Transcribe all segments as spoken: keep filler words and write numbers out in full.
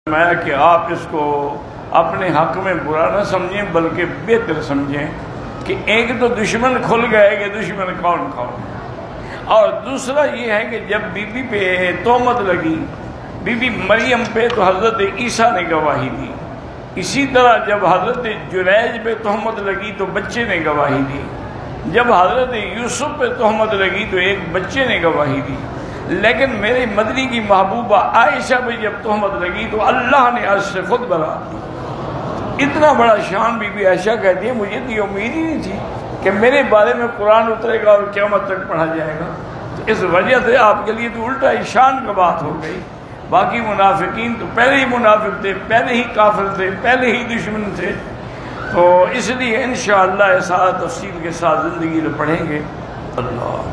فرمایا کہ آپ اس کو اپنے حق میں برا نہ سمجھیں بلکہ بہتر سمجھیں کہ ایک تو دشمن کھل گئے کہ دشمن کون کون، اور دوسرا یہ ہے کہ جب بی بی پہ تہمت لگی، بی بی مریم پہ، تو حضرت عیسیٰ نے گواہی دی. اسی طرح جب حضرت جریج پہ تہمت لگی تو بچے نے گواہی دی. جب حضرت یوسف پہ تہمت لگی تو ایک بچے نے گواہی دی. لیکن میرے مدنی کی محبوبہ عائشہ پہ جب تہمت لگی تو اللہ نے عرش سے خود برات دی. اتنا بڑا شان بی بی عائشہ کہتی ہے مجھے تو یہ امید ہی نہیں تھی کہ میرے بارے میں قرآن اترے گا اور قیامت تک پڑھا جائے گا. تو اس وجہ سے آپ کے لیے تو الٹا ہی شان کا بات ہو گئی. باقی منافقین تو پہلے ہی منافق تھے، پہلے ہی کافر تھے، پہلے ہی دشمن تھے. تو اس لیے انشاءاللہ ایسا تفصیل کے ساتھ زندگی میں پڑھیں گے. اللہ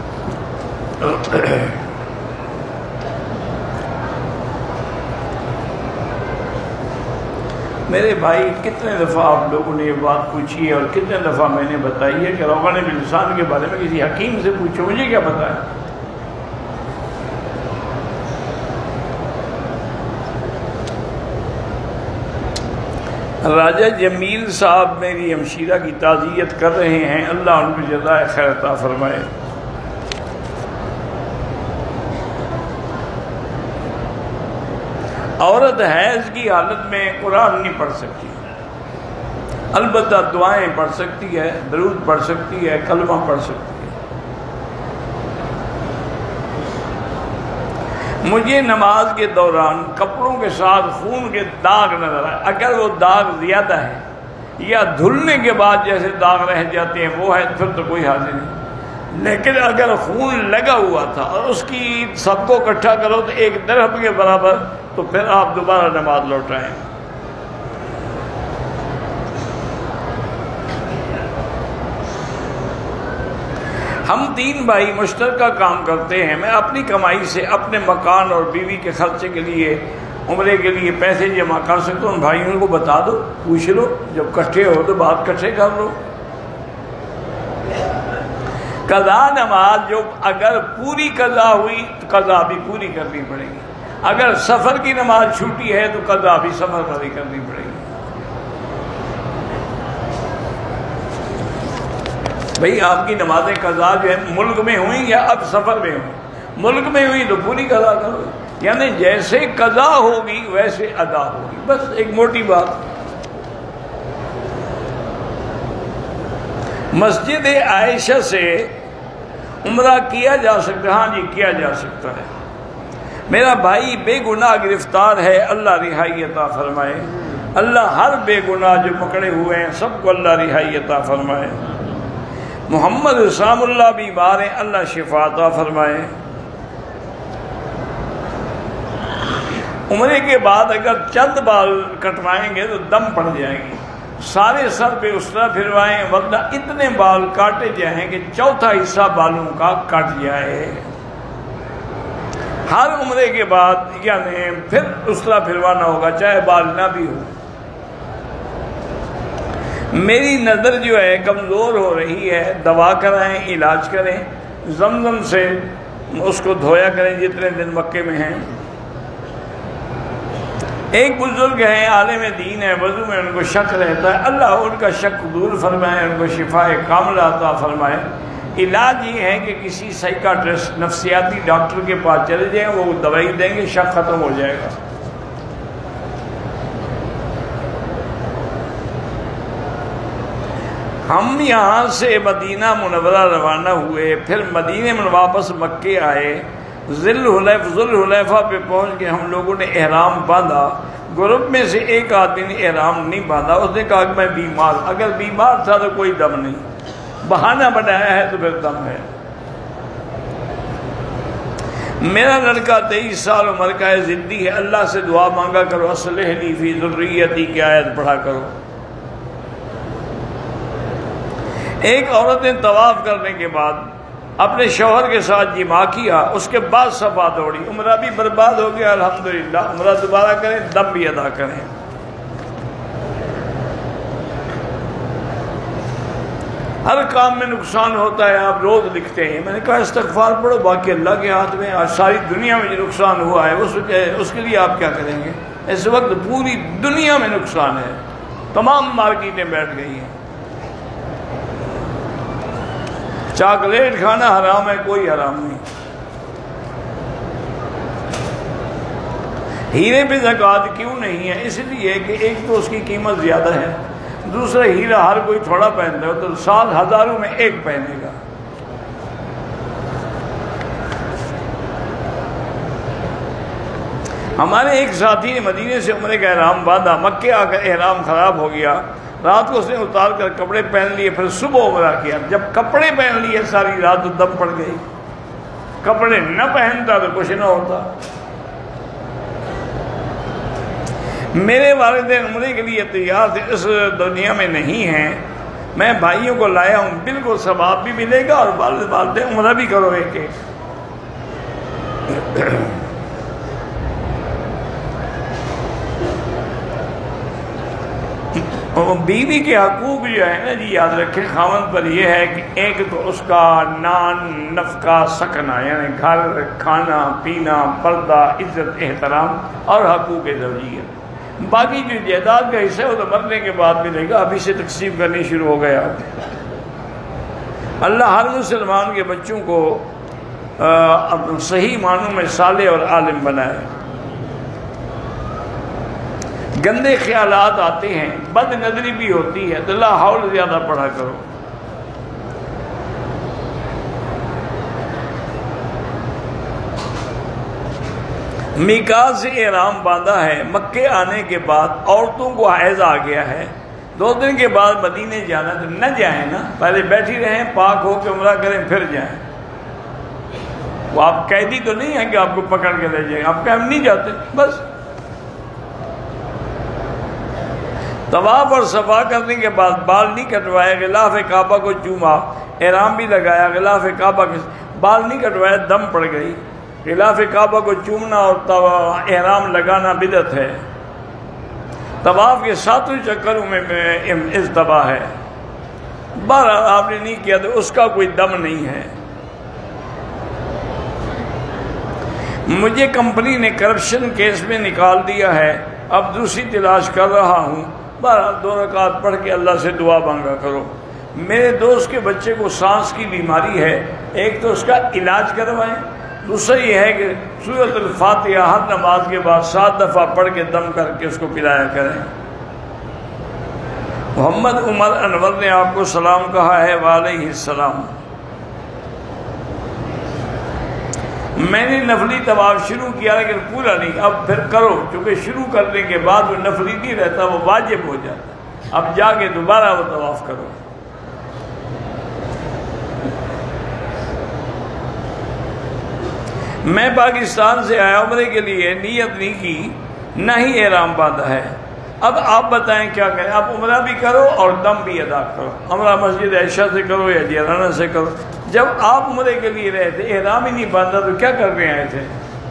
میرے بھائی، کتنے دفعہ آپ لوگوں نے یہ بات پوچھی ہے اور کتنے دفعہ میں نے بتائی ہے کہ روغن بلسان کے بارے میں کسی حکیم سے پوچھو، مجھے کیا پتا ہے. راجہ جمیل صاحب میری ہمشیرہ کی تعزیت کر رہے ہیں، اللہ ان کو جزائے خیر عطا فرمائے. عورت حیض کی حالت میں قرآن نہیں پڑھ سکتی، البتہ دعائیں پڑھ سکتی ہے، درود پڑھ سکتی ہے، کلمہ پڑھ سکتی ہے. مجھے نماز کے دوران کپڑوں کے ساتھ خون کے داغ نظر آئے. اگر وہ داغ زیادہ ہے یا دھلنے کے بعد جیسے داغ رہ جاتے ہیں وہ ہے پھر تو کوئی حاضر نہیں. لیکن اگر خون لگا ہوا تھا اور اس کی سب کو اکٹھا کرو تو ایک درہم کے برابر، تو پھر آپ دوبارہ نماز لوٹائیں. ہم تین بھائی مشترکہ کام کرتے ہیں. میں اپنی کمائی سے اپنے مکان اور بیوی کے خرچے کے لیے، عمرے کے لیے پیسے جمع کر سکتا ہوں. بھائیوں کو بتا دو، پوچھ لو، جب کٹھے ہو تو بات کٹھے کر لو. قضا نماز جو اگر پوری قضا ہوئی تو قضا بھی پوری کرنی پڑے گی. اگر سفر کی نماز چھوٹی ہے تو قضا بھی سفر پر ہی کرنی پڑے گی. بھئی آپ کی نمازیں قضا جو ہے ملک میں ہوئیں یا اب سفر میں ہوئیں؟ ملک میں ہوئی تو پوری قضا کرو، یعنی جیسے قضا ہوگی ویسے ادا ہوگی. بس ایک موٹی بات. مسجد عائشہ سے عمرہ کیا جا سکتا ہے؟ ہاں جی کیا جا سکتا ہے. میرا بھائی بے گناہ گرفتار ہے، اللہ رہائی عطا فرمائے. اللہ ہر بے گناہ جو پکڑے ہوئے ہیں سب کو اللہ رہائی عطا فرمائے. محمد اسلام اللہ بیمار ہیں، اللہ شفا عطا فرمائے. عمرے کے بعد اگر چند بال کٹوائیں گے تو دم پڑ جائے گی. سارے سر پہ اس طرح پھروائیں ورنہ اتنے بال کاٹے جائیں کہ چوتھا حصہ بالوں کا کٹ جائے. ہر عمرے کے بعد یعنی پھر اس طرح پھروانا ہوگا چاہے بال نہ بھی ہو. میری نظر جو ہے کمزور ہو رہی ہے، دوا کرائیں، علاج کریں، زمزم سے اس کو دھویا کریں جتنے دن مکے میں ہیں. ایک بزرگ ہیں، عالم دین ہے، وضو میں ان کو شک رہتا ہے، اللہ ان کا شک دور فرمائے، ان کو شفا کاملہ عطا فرمائے. علاج یہ ہے کہ کسی سائیکاٹرسٹ نفسیاتی ڈاکٹر کے پاس چلے جائیں، وہ دوائی دیں گے، شک ختم ہو جائے گا. ہم یہاں سے مدینہ منورہ روانہ ہوئے، پھر مدینہ میں واپس مکے آئے. ذل حلیف ذل حلیفہ پہ پہنچ کے ہم لوگوں نے احرام باندھا. گروپ میں سے ایک آدمی نے احرام نہیں باندھا، اس نے کہا کہ میں بیمار. اگر بیمار تھا تو کوئی دم نہیں، بہانہ بنایا ہے تو پھر دم ہے. میرا لڑکا تیئیس سال عمر کا ہے، ضدی ہے، اللہ سے دعا مانگا کرو، اصلح لی فی ذریتی کی آیت پڑھا کرو. ایک عورت نے طواف کرنے کے بعد اپنے شوہر کے ساتھ جماع کیا، اس کے بعد صفا دوڑی. عمرہ بھی برباد ہو گیا. الحمدللہ عمرہ دوبارہ کریں، دم بھی ادا کریں. ہر کام میں نقصان ہوتا ہے، آپ روز لکھتے ہیں. میں نے کہا استغفار پڑھو، باقی اللہ کے ہاتھ میں. آج ساری دنیا میں جو نقصان ہوا ہے اس کے لیے آپ کیا کریں گے؟ اس وقت پوری دنیا میں نقصان ہے، تمام مارکیٹیں بیٹھ گئی ہیں۔ چاکلیٹ کھانا حرام ہے، کوئی حرام نہیں۔ ہیرے پہ زکوٰۃ کیوں نہیں ہے؟ اس لیے کہ ایک تو اس کی قیمت زیادہ ہے، دوسرا ہیرا ہر کوئی تھوڑا پہنتا ہے، تو سال ہزاروں میں ایک پہنے گا۔ ہمارے ایک ساتھی نے مدینے سے عمرے کا احرام باندھا، مکے آ کر احرام خراب ہو گیا، رات کو اس نے اتار کر کپڑے پہن لیے، پھر صبح عمرہ کیا۔ جب کپڑے پہن لیے ساری رات تو دم پڑ گئی، کپڑے نہ پہنتا تو کچھ نہ ہوتا۔ میرے والدین عمرے کے لیے تیار تھے، اس دنیا میں نہیں ہیں، میں بھائیوں کو لایا ہوں، بالکل ثواب بھی ملے گا اور والد والدین عمرہ بھی کرو ایک ایک۔ بیوی کے حقوق جو ہے نا جی، یاد رکھیں خاوند پر یہ ہے کہ ایک تو اس کا نان نفقہ سکنا، یعنی گھر، کھانا پینا، پردہ، عزت، احترام اور حقوق زوجیت۔ باقی جو جائیداد کا حصہ ہے وہ تو مرنے کے بعد ملے گا، ابھی سے تقسیم کرنی شروع ہو گیا۔ اللہ ہر مسلمان کے بچوں کو صحیح معنوں میں صالح اور عالم بنائے۔ گندے خیالات آتے ہیں، بد نظری بھی ہوتی ہے، تو لا حول زیادہ پڑھا کرو۔ میقات سے احرام باندھا ہے، مکے آنے کے بعد عورتوں کو حیض آ گیا ہے، دو دن کے بعد مدینے جانا، تو نہ جائیں نا، پہلے بیٹھی رہیں، پاک ہو کے عمرہ کریں پھر جائیں۔ وہ آپ قیدی تو نہیں ہیں کہ آپ کو پکڑ کے لے جائیں، آپ کہ ہم نہیں جاتے بس۔ طواف اور صفا کرنے کے بعد بال نہیں کٹوائے، غلاف کعبہ کو چوما، احرام بھی لگایا، غلاف کعبہ کے بال نہیں کٹوائے، دم پڑ گئی۔ غلاف کعبہ کو چومنا اور احرام لگانا بدعت ہے۔ طواف کے ساتوں چکروں میں اجتباع ہے، بہرحال آپ نے نہیں کیا تو اس کا کوئی دم نہیں ہے۔ مجھے کمپنی نے کرپشن کیس میں نکال دیا ہے، اب دوسری تلاش کر رہا ہوں، بہرحال دو رکعت پڑھ کے اللہ سے دعا مانگا کرو۔ میرے دوست کے بچے کو سانس کی بیماری ہے، ایک تو اس کا علاج کروائیں، دوسرا یہ ہے کہ سورۃ الفاتحہ ہر نماز کے بعد سات دفعہ پڑھ کے دم کر کے اس کو پلایا کریں۔ محمد عمر انور نے آپ کو سلام کہا ہے، وعلیہ السلام۔ میں نے نفلی طواف شروع کیا لیکن پورا نہیں، اب پھر کرو، کیونکہ شروع کرنے کے بعد وہ نفلی نہیں رہتا، وہ واجب ہو جاتا، اب جا کے دوبارہ وہ طواف کرو۔ میں پاکستان سے آیا عمرے کے لیے، نیت نہیں کی، نہ ہی احرام باندھا ہے، اب آپ بتائیں کیا کریں؟ آپ عمرہ بھی کرو اور دم بھی ادا کرو، عمرہ مسجد عائشہ سے کرو یا جیرانہ سے کرو۔ جب آپ عمرے کے لیے رہے تھے، احرام ہی نہیں باندھا تو کیا کرنے آئے تھے؟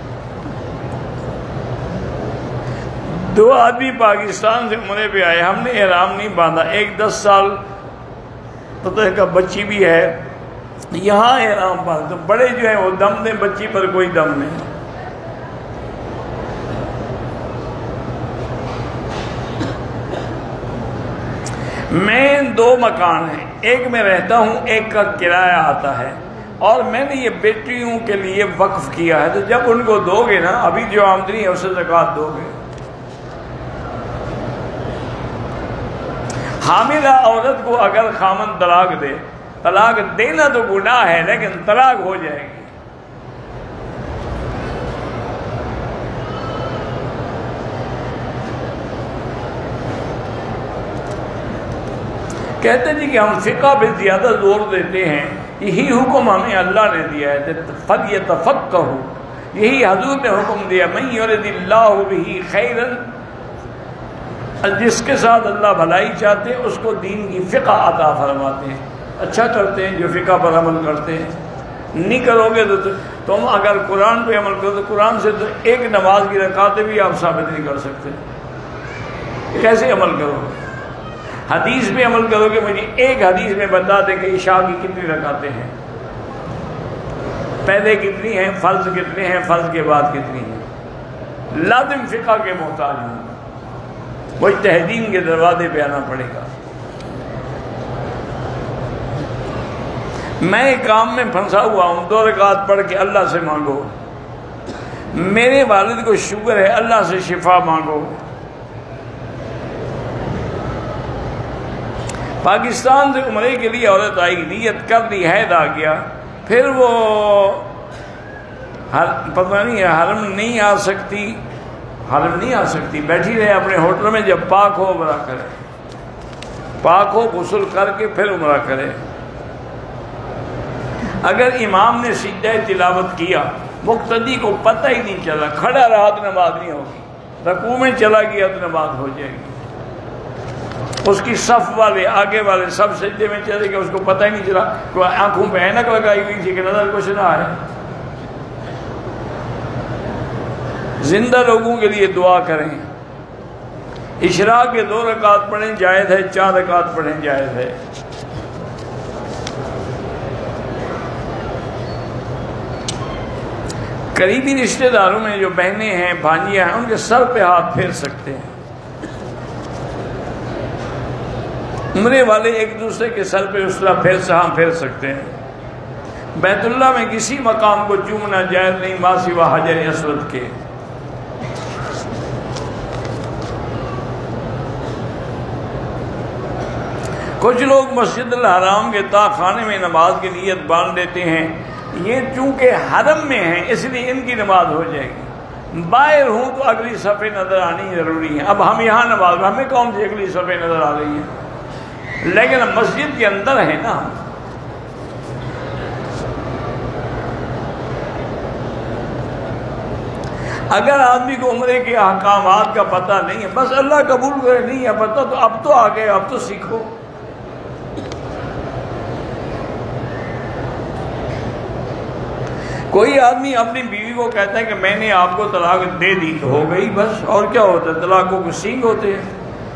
دو آدمی پاکستان سے عمرے پہ آئے، ہم نے احرام نہیں باندھا، ایک دس سال پتہ کا بچی بھی ہے، یہاں احرام باندھا، بڑے جو ہیں وہ دم دیں، بچی پر کوئی دم نہیں۔ میں دو مکان ہیں، ایک میں رہتا ہوں، ایک کا کرایہ آتا ہے، اور میں نے یہ بیٹیوں کے لیے وقف کیا ہے، تو جب ان کو دو گے نا، ابھی جو آمدنی ہے اسے زکوٰۃ دو گے۔ حاملہ عورت کو اگر خامن طلاق دے، طلاق دینا تو گناہ ہے لیکن طلاق ہو جائے گی۔ کہتے ہیں جی کہ ہم فقہ پہ زیادہ زور دیتے ہیں، یہی حکم ہمیں اللہ نے دیا ہے، فَلْيَتَفَقَّهُوا، یہی حضور نے حکم دیا، مَن يُرِدِ اللَّهُ بِهِ خَيْرًا، جس کے ساتھ اللہ بھلائی چاہتے ہیں اس کو دین کی فقہ عطا فرماتے ہیں۔ اچھا کرتے ہیں جو فقہ پر عمل کرتے ہیں، نہیں کرو گے تو تم اگر قرآن پہ عمل کرو تو قرآن سے تو ایک نماز کی رکعتیں بھی آپ ثابت نہیں کر سکتے، کیسے عمل کرو گے؟ حدیث پہ عمل کرو گے، مجھے ایک حدیث میں بتا دیں کہ عشاء کی کتنی رکعتیں ہیں، پہلے کتنی ہیں، فرض کتنے ہیں، فرض کے بعد کتنی ہیں؟ لازم فقہ کے محتاج ہوں گا، مجتہدین کے دروازے پہ آنا پڑے گا۔ میں ایک کام میں پھنسا ہوا ہوں، دو رکعت پڑھ کے اللہ سے مانگو، میرے والد کو شوگر ہے اللہ سے شفا مانگو۔ پاکستان سے عمرے کے لیے عورت آئی، نیت کر دی، حید آ گیا، پھر وہ پتہ نہیں حرم نہیں آ سکتی، حرم نہیں آ سکتی، بیٹھی رہے اپنے ہوٹل میں، جب پاک ہو عمرہ کرے، پاک ہو غسل کر کے پھر عمرہ کرے۔ اگر امام نے سجدہ تلاوت کیا، مقتدی کو پتہ ہی نہیں چلا، کھڑا رہا تو نماز نہیں ہوگی، رکوع میں چلا گیا تو نماز ہو جائے گی۔ اس کی صف والے آگے والے سب سجدے میں چلے گئے، اس کو پتہ ہی نہیں چلا، کوئی آنکھوں پہ اینک لگائی ہوئی تھی کہ نظر کچھ نہ آئے۔ زندہ لوگوں کے لیے دعا کریں، اشراق کے دو رکعت پڑھیں جائز ہے، چار رکعت پڑھیں جائز ہے۔ قریبی رشتہ داروں میں جو بہنیں ہیں، بھانجیاں ہیں، ان کے سر پہ ہاتھ پھیر سکتے ہیں۔ عمرے والے ایک دوسرے کے سر پہ اس طرح پھیر سہاں پھیر سکتے ہیں۔ بیت اللہ میں کسی مقام کو چومنا جائز نہیں ما سوا حجر اسود کے۔ کچھ لوگ مسجد الحرام کے طاق خانے میں نماز کی نیت باندھ دیتے ہیں، یہ چونکہ حرم میں ہیں اس لیے ان کی نماز ہو جائے گی، باہر ہوں تو اگلی صفحے نظر آنی ضروری ہے۔ اب ہم یہاں نماز، ہمیں کون سی اگلی صفحے نظر آ رہی ہے، لیکن مسجد کے اندر ہے نا۔ اگر آدمی کو عمرے کے احکامات کا پتہ نہیں ہے، بس اللہ قبول کرے، نہیں ہے پتہ تو اب تو آگے، اب تو سیکھو۔ کوئی آدمی اپنی بیوی کو کہتا ہے کہ میں نے آپ کو طلاق دے دی تو ہو گئی بس، اور کیا ہوتا ہے، طلاقوں کو سینگ ہوتے ہیں۔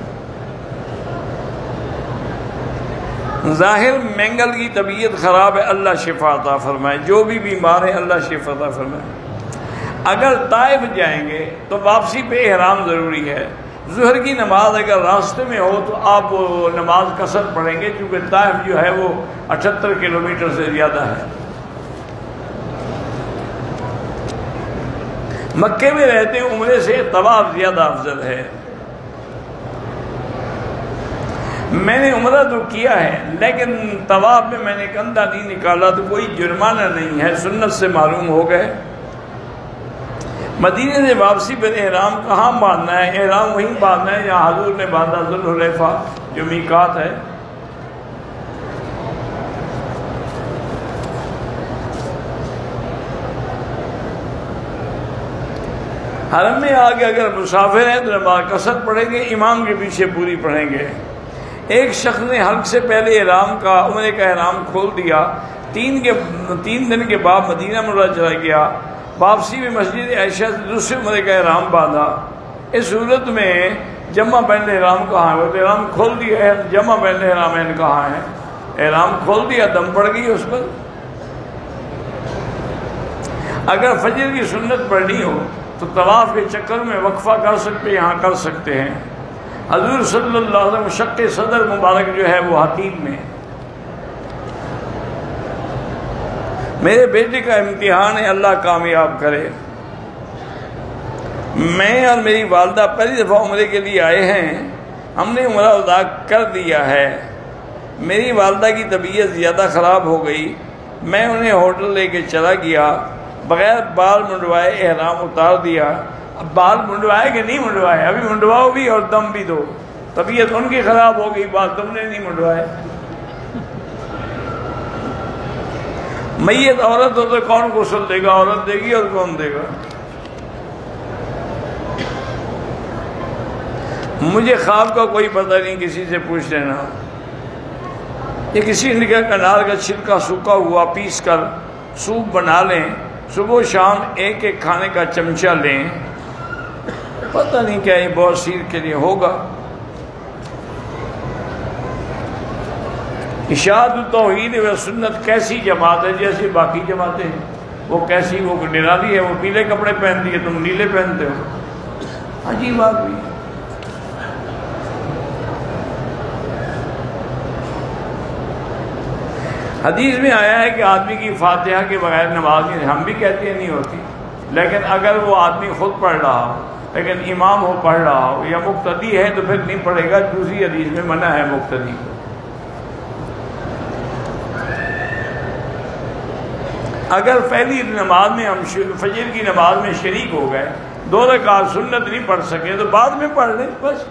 ظاہر مینگل کی طبیعت خراب ہے، اللہ شفا عطا فرمائے، جو بھی بیمار ہے اللہ شفا عطا فرمائے۔ اگر طائف جائیں گے تو واپسی پہ احرام ضروری ہے۔ ظہر کی نماز اگر راستے میں ہو تو آپ وہ نماز قصر پڑھیں گے، کیونکہ طائف جو ہے وہ اٹھہتر کلومیٹر سے زیادہ ہے۔ مکے میں رہتے ہیں، عمرے سے طواف زیادہ افضل ہے۔ میں نے عمرہ تو کیا ہے لیکن طواف میں میں نے کندھا نہیں نکالا تو کوئی جرمانہ نہیں ہے، سنت سے معلوم ہو گئے۔ مدینے سے واپسی پر احرام کہاں باندھنا ہے؟ احرام وہیں باندھنا ہے جہاں حضور نے باندھا، ذوالحلیفہ جو میقات ہے۔ حرم میں آگے اگر مسافر ہیں تو نماز قصر پڑھیں گے، امام کے پیچھے پوری پڑھیں گے۔ ایک شخص نے حلق سے پہلے احرام کا عمرے کا احرام کھول دیا، تین کے تین دن کے بعد مدینہ منورہ چلا گیا، واپسی میں مسجد عائشہ سے دوسرے عمرے کا احرام باندھا۔ اس صورت میں جمع بین احرام کہاں ہے؟ وہ تو احرام کھول دیا، جمع بین احرامین کہاں ہے؟ احرام کھول دیا، دم پڑ گئی اس پر۔ اگر فجر کی سنت پڑھنی ہو تو طواف کے چکر میں وقفہ کر سکتے، یہاں کر سکتے ہیں۔ حضور صلی اللہ علیہ وسلم شق صدر مبارک جو ہے وہ حتیم میں۔ میرے بیٹے کا امتحان ہے، اللہ کامیاب کرے۔ میں اور میری والدہ پہلی دفعہ عمرے کے لیے آئے ہیں، ہم نے عمرہ ادا کر دیا ہے۔ میری والدہ کی طبیعت زیادہ خراب ہو گئی، میں انہیں ہوٹل لے کے چلا گیا، بغیر بال منڈوائے احرام اتار دیا۔ اب بال منڈوائے کہ نہیں منڈوائے؟ ابھی منڈواؤ بھی اور دم بھی دو۔ طبیعت ان کی خراب ہو گئی، بال تم نے نہیں منڈوائے۔ میت عورت ہو تو کون غسل دے گا؟ عورت دے گی اور کون دے گا؟ مجھے خواب کا کوئی پتہ نہیں، کسی سے پوچھ لینا۔ یہ کسی نکاح کنار کا چھلکا سوکھا ہوا پیس کر سوپ بنا لیں، صبح شام ایک ایک کھانے کا چمچہ لیں، پتہ نہیں کیا یہ بواسیر کے لیے ہوگا۔ اشاعت التوحید و سنت کیسی جماعت ہے؟ جیسی باقی جماعتیں ہیں۔ وہ کیسی؟ وہ نرالی ہے، وہ پیلے کپڑے پہنتی ہے، تم نیلے پہنتے ہو۔ عجیب آدمی. حدیث میں آیا ہے کہ آدمی کی فاتحہ کے بغیر نماز نہیں، ہم بھی کہتے ہیں نہیں ہوتی، لیکن اگر وہ آدمی خود پڑھ رہا ہو لیکن امام ہو پڑھ رہا ہو یا مقتدی ہے تو پھر نہیں پڑھے گا. دوسری حدیث میں منع ہے مقتدی کو. اگر پہلی نماز میں ہم فجر کی نماز میں شریک ہو گئے، دو رکعت سنت نہیں پڑھ سکے تو بعد میں پڑھ لیں بس.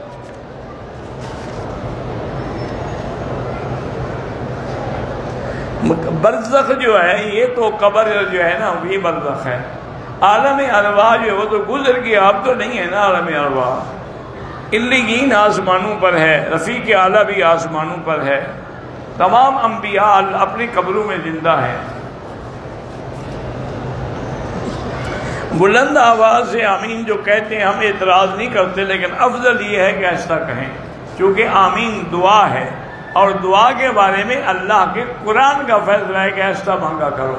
برزخ جو ہے یہ تو قبر جو ہے نا یہ برزخ ہے. عالم ارواح جو ہے وہ تو گزر گیا، اب تو نہیں ہے نا عالم ارواح. علیین آسمانوں پر ہے، رفیق اعلیٰ بھی آسمانوں پر ہے، تمام انبیاء اپنی قبروں میں زندہ ہیں. بلند آواز سے آمین جو کہتے ہیں ہم اعتراض نہیں کرتے، لیکن افضل یہ ہے کہ ایسا کہیں، کیونکہ آمین دعا ہے اور دعا کے بارے میں اللہ کے قرآن کا فیصلہ ہے کہ ایسا مانگا کرو.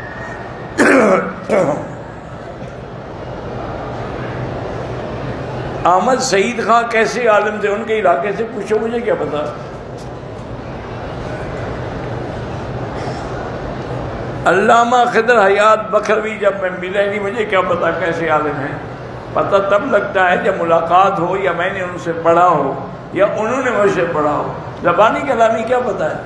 احمد سعید خان کیسے عالم تھے؟ ان کے علاقے سے پوچھو، مجھے کیا پتا. علامہ خضر حیات بکھروی جب میں ملے نہیں، مجھے کیا پتا کیسے عالم ہیں. پتہ تب لگتا ہے جب ملاقات ہو یا میں نے ان سے پڑھا ہو یا انہوں نے مجھ سے پڑھا ہو. زبانی کلامی کیا پتا ہے.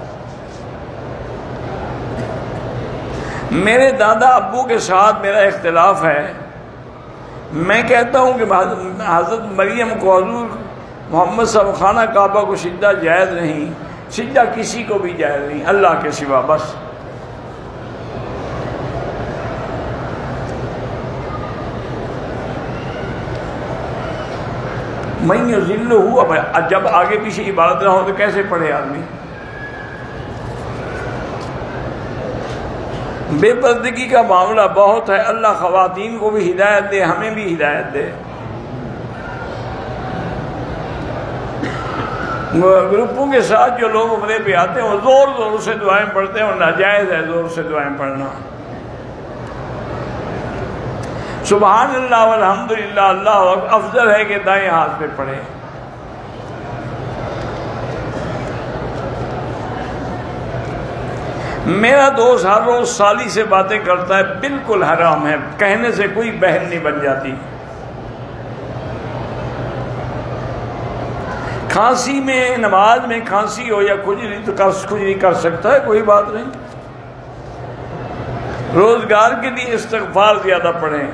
میرے دادا ابو کے ساتھ میرا اختلاف ہے. میں کہتا ہوں کہ حضرت مریم کو حضور محمد صلی اللہ علیہ وسلم خانہ کعبہ کو سجدہ جائز نہیں، سجدہ کسی کو بھی جائز نہیں اللہ کے سوا بس. میں یذل ہوں. اب جب آگے پیچھے عبادت نہ ہو تو کیسے پڑھے آدمی. بے پردگی کا معاملہ بہت ہے. اللہ خواتین کو بھی ہدایت دے، ہمیں بھی ہدایت دے. گروپوں کے ساتھ جو لوگ عمرے پہ آتے ہیں وہ زور زور سے دعائیں پڑھتے ہیں اور ناجائز ہے زور سے دعائیں پڑھنا. سبحان اللہ والحمدللہ اللہ افضل ہے کہ دائیں ہاتھ پہ پڑھے. میرا دوست ہر روز سالی سے باتیں کرتا ہے، بالکل حرام ہے، کہنے سے کوئی بہن نہیں بن جاتی. کھانسی میں نماز میں کھانسی ہو یا کھجلی تو کھجلی کر سکتا ہے، کوئی بات نہیں. روزگار کے لیے استغفار زیادہ پڑھیں.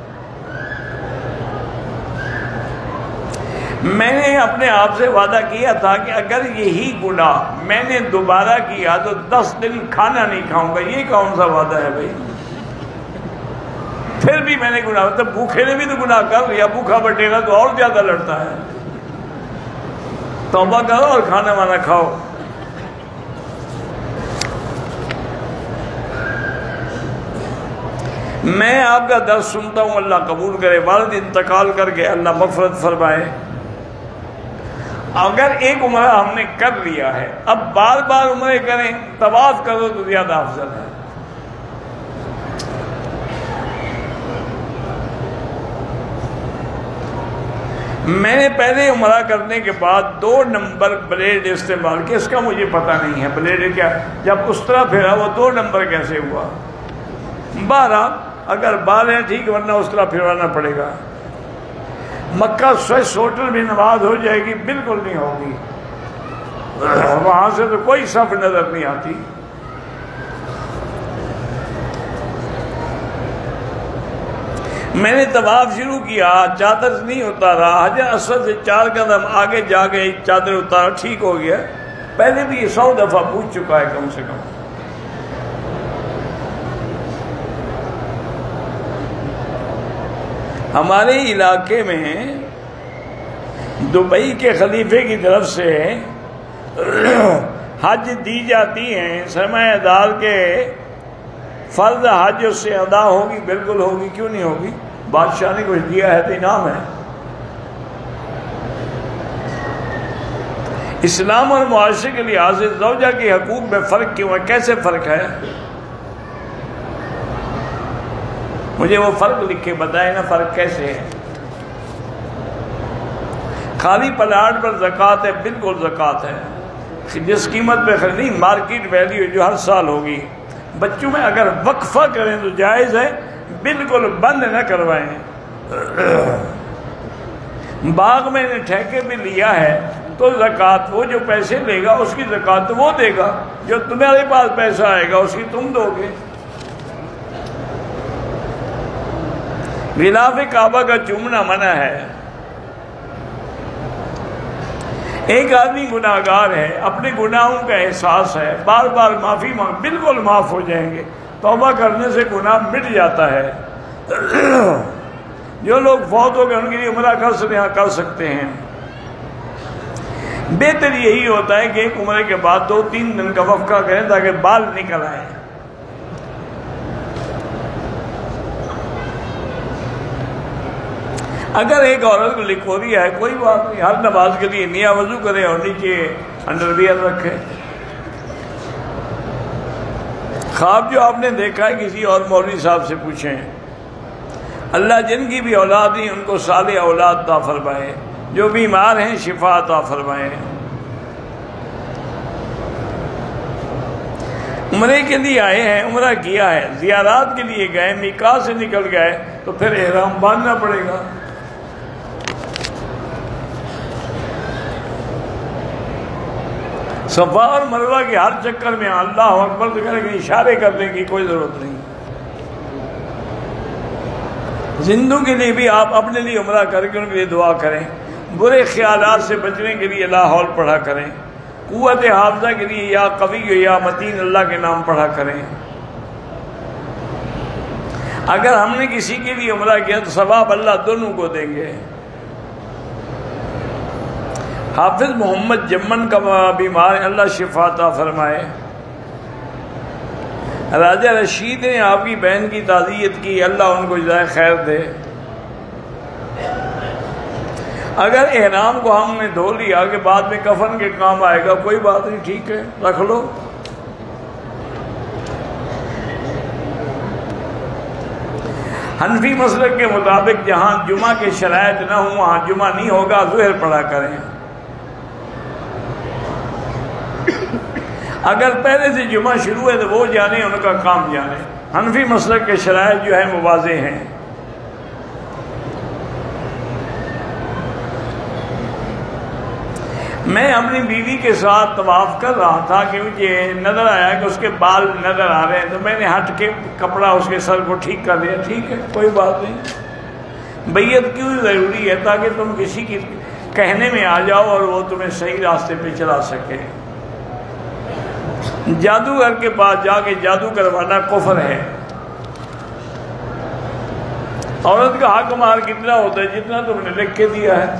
میں نے اپنے آپ سے وعدہ کیا تھا کہ اگر یہی گناہ میں نے دوبارہ کیا تو دس دن کھانا نہیں کھاؤں گا. یہ کون سا وعدہ ہے بھائی؟ پھر بھی میں نے گناہ، تو بھوکے نے بھی تو گناہ کر لیا، بھوکا بٹے گا تو اور زیادہ لڑتا ہے. توبہ کرو اور کھانا وانا کھاؤ. میں آپ کا درس سنتا ہوں، اللہ قبول کرے. والد انتقال کر کے اللہ مغفرت فرمائے. اگر ایک عمرہ ہم نے کر لیا ہے، اب بار بار عمرے کریں، طواف کرو تو زیادہ افضل ہے. میں نے پہلے عمرہ کرنے کے بعد دو نمبر بلیڈ استعمال کیا. اس کا مجھے پتہ نہیں ہے بلیڈ کیا، جب اس طرح پھیرا وہ دو نمبر کیسے ہوا. بارہ اگر بال ہے ٹھیک، ورنہ اس طرح پھروانا پڑے گا. مکہ سوئس ہوٹل میں نماز ہو جائے گی؟ بالکل نہیں ہوگی. وہاں سے تو کوئی صف نظر نہیں آتی. میں نے طواف شروع کیا، چادر نہیں اتارا، حجر اسود سے چار قدم آگے جا کے چادر اتارا، ٹھیک ہو گیا. پہلے بھی یہ سو دفعہ پوچھ چکا ہے کم سے کم. ہمارے علاقے میں دبئی کے خلیفے کی طرف سے حج دی جاتی ہیں، سرمایہ دار کے فرض حج اس سے ادا ہوگی، بالکل ہوگی، کیوں نہیں ہوگی. بادشاہ نے کچھ دیا ہے تو انعام ہے. اسلام اور معاشرے کے لحاظ سے زوجہ کے حقوق میں فرق کیوں ہے؟ کیسے فرق ہے؟ مجھے وہ فرق لکھ کے بتائے نا، فرق کیسے ہے. خالی پلاٹ پر زکوٰۃ ہے، بالکل زکوٰۃ ہے، جس قیمت پہ خریدی مارکیٹ ویلیو جو ہر سال ہوگی۔ بچوں میں اگر وقفہ کریں تو جائز ہے، بالکل بند نہ کروائیں۔ باغ میں نے ٹھیکے پہ لیا ہے تو زکوٰۃ وہ جو پیسے لے گا اس کی زکوٰۃ وہ دے گا، جو تمہارے پاس پیسہ آئے گا اس کی تم دو گے۔ غلاف کعبہ کا چومنا منع ہے۔ ایک آدمی گناہ گار ہے، اپنے گناہوں کا احساس ہے، بار بار معافی مانگ، بالکل معاف ہو جائیں گے، توبہ کرنے سے گناہ مٹ جاتا ہے۔ جو لوگ فوت ہو گئے ان کے لیے عمرہ کر سکتے ہیں کر سکتے ہیں۔ بہتر یہی ہوتا ہے کہ ایک عمرے کے بعد دو تین دن کا وقفہ کریں تاکہ بال نکل آئیں۔ اگر ایک عورت کو لکوریا ہے کوئی بات نہیں، ہر نماز کے لیے نیا وضو کرے اور نیچے انڈر ویئر رکھے۔ خواب جو آپ نے دیکھا ہے کسی اور مولوی صاحب سے پوچھیں۔ اللہ جن کی بھی اولاد نہیں ان کو صالح اولاد عطا فرمائے، جو بیمار ہیں شفا عطا فرمائے۔ عمرے کے لیے آئے ہیں، عمرہ کیا ہے، زیارات کے لیے گئے، میقات سے نکل گئے تو پھر احرام باندھنا پڑے گا۔ صفا اور مروہ کے ہر چکر میں اللہ اکبر تو کریں گے، اشارے کرنے کی کوئی ضرورت نہیں۔ زندوں کے لیے بھی آپ اپنے لیے عمرہ کر کے ان کے لیے دعا کریں، برے خیالات سے بچنے کے لیے لا حول پڑھا کریں، قوت حافظہ کے لیے یا قوی یا متین اللہ کے نام پڑھا کریں۔ اگر ہم نے کسی کے لیے عمرہ کیا تو ثواب اللہ دونوں کو دیں گے۔ حافظ محمد جمن کا بیمار ہے، اللہ شفا عطا فرمائے۔ راجہ رشید نے آپ کی بہن کی تعزیت کی، اللہ ان کو جزائے خیر دے۔ اگر احرام کو ہم نے دھو لیا کہ بعد میں کفن کے کام آئے گا کوئی بات نہیں، ٹھیک ہے رکھ لو۔ حنفی مسلک کے مطابق جہاں جمعہ کے شرائط نہ ہوں وہاں جمعہ نہیں ہوگا، ظہر پڑھا کریں۔ اگر پہلے سے جمعہ شروع ہے تو وہ جانے، ان کا کام جانے۔ حنفی مسلک کے شرائط جو ہے مواضح ہیں۔ میں اپنی بیوی کے ساتھ طواف کر رہا تھا کہ مجھے نظر آیا کہ اس کے بال نظر آ رہے ہیں، تو میں نے ہٹ کے کپڑا اس کے سر کو ٹھیک کر دیا۔ ٹھیک ہے کوئی بات نہیں۔ بیعت کیوں ضروری ہے؟ تاکہ تم کسی کی کہنے میں آ جاؤ اور وہ تمہیں صحیح راستے پہ چلا سکے۔ جادوگر کے پاس جا کے جادو کروانا کفر ہے۔ عورت کا حق مہر کتنا ہوتا ہے؟ جتنا تم نے لکھ کے دیا ہے۔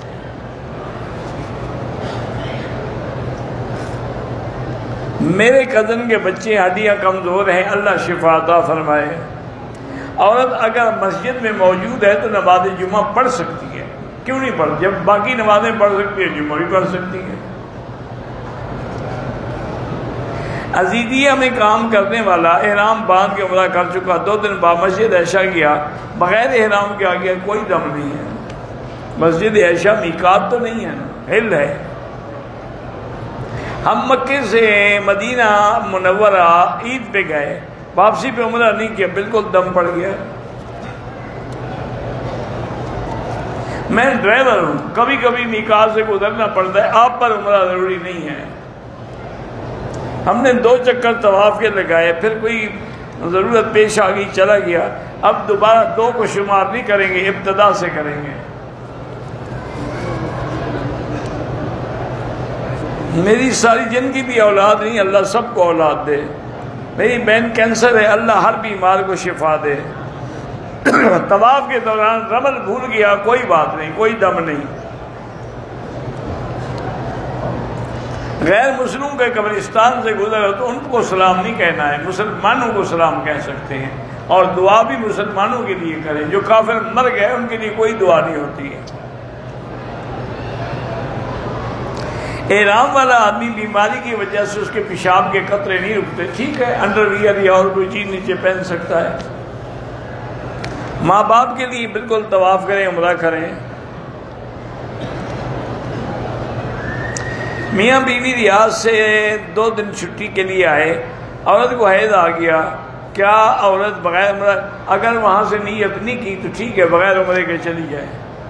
میرے کزن کے بچے ہڈیاں کمزور ہیں، اللہ شفا عطا فرمائے۔ عورت اگر مسجد میں موجود ہے تو نماز جمعہ پڑھ سکتی ہے، کیوں نہیں پڑھ؟ جب باقی نمازیں پڑھ سکتی ہے جمعہ بھی پڑھ سکتی ہے۔ عزیزیہ میں کام کرنے والا احرام باندھ کے عمرہ کر چکا، دو دن بعد مسجد عائشہ گیا، بغیر احرام کے آگیا، کوئی دم نہیں ہے۔ مسجد عائشہ میقات تو نہیں ہے، ہل ہے۔ ہم مکے سے مدینہ منورہ عید پہ گئے، واپسی پہ عمرہ نہیں کیا، بالکل دم پڑ گیا۔ میں ڈرائیور ہوں، کبھی کبھی میقات سے گزرنا پڑتا ہے، آپ پر عمرہ ضروری نہیں ہے۔ ہم نے دو چکر طواف کے لگائے، پھر کوئی ضرورت پیش آ گئی، چلا گیا۔ اب دوبارہ دو کو شمار نہیں کریں گے، ابتدا سے کریں گے۔ میری ساری جن کی بھی اولاد نہیں، اللہ سب کو اولاد دے۔ میری بہن کینسر ہے، اللہ ہر بیمار کو شفا دے۔ طواف کے دوران رمل بھول گیا، کوئی بات نہیں، کوئی دم نہیں۔ غیر مسلموں کے قبرستان سے گزرے تو ان کو سلام نہیں کہنا ہے، مسلمانوں کو سلام کہہ سکتے ہیں، اور دعا بھی مسلمانوں کے لیے کریں۔ جو کافر مر گئے ان کے لیے کوئی دعا نہیں ہوتی ہے۔ احرام والا آدمی بیماری کی وجہ سے اس کے پیشاب کے قطرے نہیں رکتے، ٹھیک ہے، انڈر ویئر یا اور کوئی چیز نیچے پہن سکتا ہے۔ ماں باپ کے لیے بالکل طواف کریں، عمرہ کریں۔ میاں بیوی ریاض سے دو دن چھٹی کے لیے آئے، عورت کو حیض آ گیا، کیا عورت بغیر عمرہ اگر وہاں سے نیت نہیں کی تو ٹھیک ہے، بغیر عمرے کے چلی جائے؟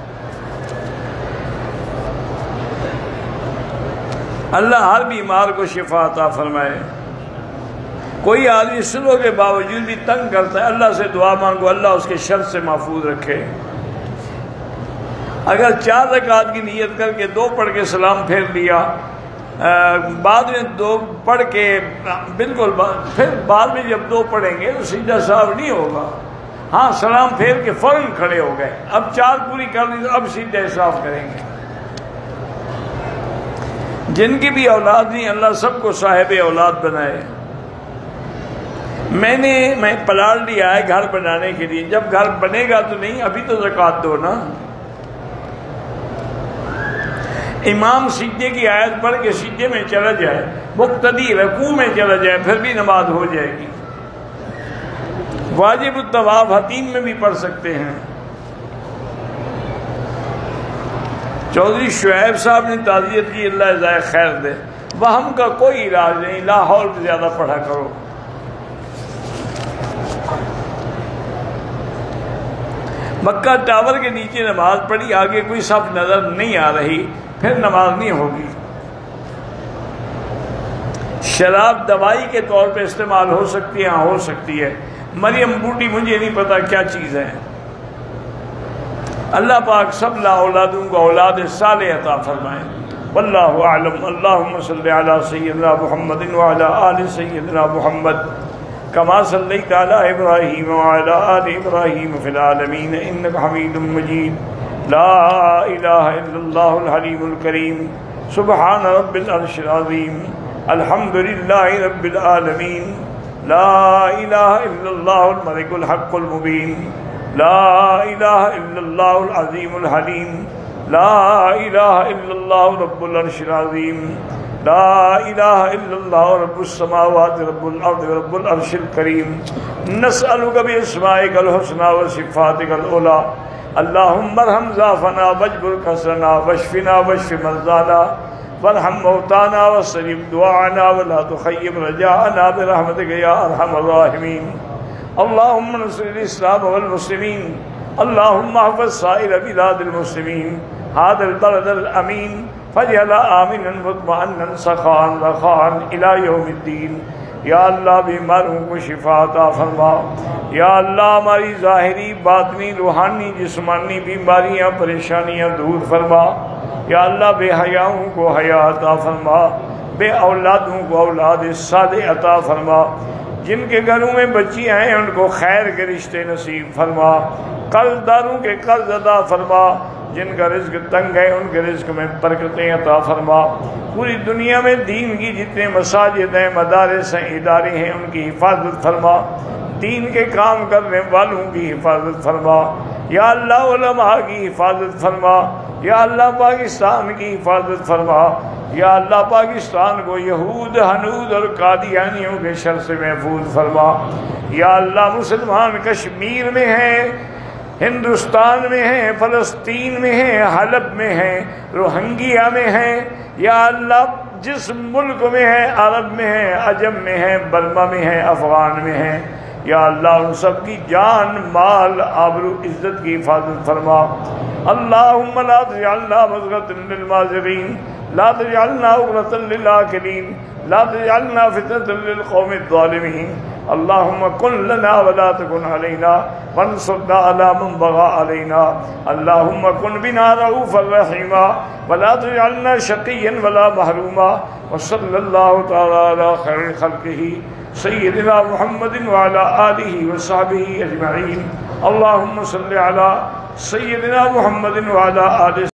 اللہ ہر بیمار کو شفا عطا فرمائے۔ کوئی آدمی سلو کے باوجود بھی تنگ کرتا ہے، اللہ سے دعا مانگو اللہ اس کے شر سے محفوظ رکھے۔ اگر چار رکعت کی نیت کر کے دو پڑھ کے سلام پھیر لیا، بعد میں دو پڑھ کے بالکل پھر بعد میں جب دو پڑھیں گے تو سجدہ صاحب نہیں ہوگا، ہاں سلام پھیر کے فوراً کھڑے ہو گئے، اب چار پوری کر لی تو اب سجدہ صاحب کریں گے۔ جن کی بھی اولاد نہیں، اللہ سب کو صاحب اولاد بنائے۔ میں نے میں پلاٹ لیا ہے گھر بنانے کے لیے، جب گھر بنے گا تو نہیں، ابھی تو زکوٰۃ دو نا۔ امام سجدے کی آیت پڑھ کے سجدے میں چلا جائے، مقتدی رکوع میں چلا جائے، پھر بھی نماز ہو جائے گی۔ واجب الطواف حتیم میں بھی پڑھ سکتے ہیں۔ چودھری شعیب صاحب نے تعزیت کی، اللہ جزائے خیر دے۔ وہم کا کوئی علاج نہیں، لاہور پہ زیادہ پڑھا کرو۔ مکہ ٹاور کے نیچے نماز پڑھی، آگے کوئی صف نظر نہیں آ رہی، پھر نماز نہیں ہوگی۔ شراب دوائی کے طور پہ استعمال ہو سکتی ہے؟ ہاں ہو سکتی ہے۔ مریم بوٹی مجھے نہیں پتا کیا چیز ہے۔ اللہ پاک سب لا اولادوں کو اولاد صالح عطا فرمائے۔ واللہ اعلم۔ اللہم صلی علی سیدنا محمد وعلی آل سیدنا محمد کما صلیت علی ابراہیم وعلی آل ابراہیم فی العالمین انک حمید مجید۔ لا الہ الا اللہ الحلیم الکریم، سبحان رب العرش العظیم، الحمد للہ رب العالمین، لا الہ الا اللہ الملک الحق المبین، لا الہ الا اللہ العظیم الحلیم، لا الہ الا اللہ رب العرش العظیم، لا الہ الا اللہ رب السماوات رب الارض رب العرش الکریم۔ نسألک باسمائک الحسنى وصفاتک العلی، اللہم ارحم ضعفنا واجبر کسرنا واشفنا واشف مرضانا وارحم موتانا واستجب دعانا ولا تخيب رجاءنا برحمتك يا ارحم الراحمین۔ اللہم نصر الاسلام والمسلمین، اللہم احفظ سائر بلاد المسلمین، هذا البلد الامین فاجعل آمنا مطمئنا سخاء رخاء الى یوم الدین۔ یا اللہ بیماروں کو شفا عطا فرما، یا اللہ ہماری ظاہری باطنی روحانی جسمانی بیماریاں پریشانیاں دور فرما، یا اللہ بے حیاؤں کو حیا عطا فرما، بے اولادوں کو اولاد صالح عطا فرما، جن کے گھروں میں بچیاں ہیں ان کو خیر کے رشتے نصیب فرما، قرض داروں کے قرض ادا فرما، جن کا رزق تنگ ہے ان کے رزق میں برکتیں عطا فرما۔ پوری دنیا میں دین کی جتنے مساجد ہیں، مدارس ہیں، ادارے ہیں، ان کی حفاظت فرما، دین کے کام کرنے والوں کی حفاظت فرما، یا اللہ علماء کی حفاظت فرما، یا اللہ پاکستان کی حفاظت فرما، یا اللہ پاکستان کو یہود ہنود اور قادیانیوں کے شر سے محفوظ فرما، یا اللہ مسلمان کشمیر میں ہیں، ہندوستان میں ہیں، فلسطین میں ہیں، حلب میں ہیں، روہنگیا میں ہیں، یا اللہ جس ملک میں ہیں، عرب میں ہیں، عجم میں ہیں، برما میں ہیں، افغان میں ہیں، یا اللہ ان سب کی جان مال آبرو عزت کی حفاظت فرما۔ اللہم لا تجعلنا مضغة للماذرین، لا تجعلنا عقدة للآکلین، لا تجعلنا فتنة للقوم الظالمین۔ اللہم کن لنا ولا تکن علینا وانصرنا علی من بغى علینا، اللہم کن بنا رؤوفا رحیما ولا تجعلنا شقیا ولا محروما، وصلی اللہ تعالی علی خیر خلقہ سیدنا محمد وعلی آلہ وصحبہ اجمعین۔ اللہم صلی علی سیدنا محمد وعلی آلہ